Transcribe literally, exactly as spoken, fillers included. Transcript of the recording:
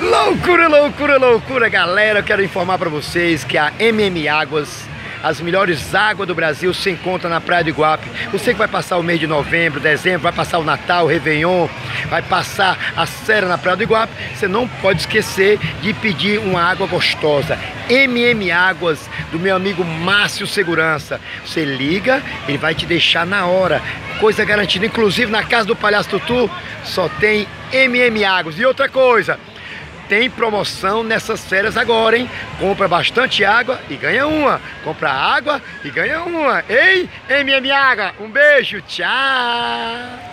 Loucura, loucura, loucura, galera. Eu quero informar para vocês que a M M Águas, as melhores águas do Brasil, se encontra na Praia do Iguape. Você que vai passar o mês de novembro, dezembro, vai passar o Natal, o Réveillon, vai passar a série na Praia do Iguape, você não pode esquecer de pedir uma água gostosa. M M Águas, do meu amigo Márcio Segurança. Você liga, ele vai te deixar na hora. Coisa garantida. Inclusive na casa do Palhaço Tutu só tem M M Águas. E outra coisa, tem promoção nessas férias agora, hein? Compra bastante água e ganha uma. Compra água e ganha uma. Ei, M M Água, um beijo, tchau!